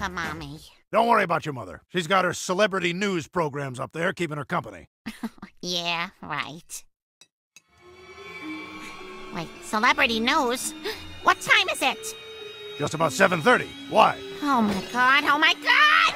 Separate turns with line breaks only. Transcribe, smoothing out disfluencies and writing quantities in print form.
for Mommy.
Don't worry about your mother. She's got her celebrity news programs up there keeping her company.
Yeah, right. Wait, celebrity news? What time is it?
Just about 7:30. Why?
Oh my god, oh my god!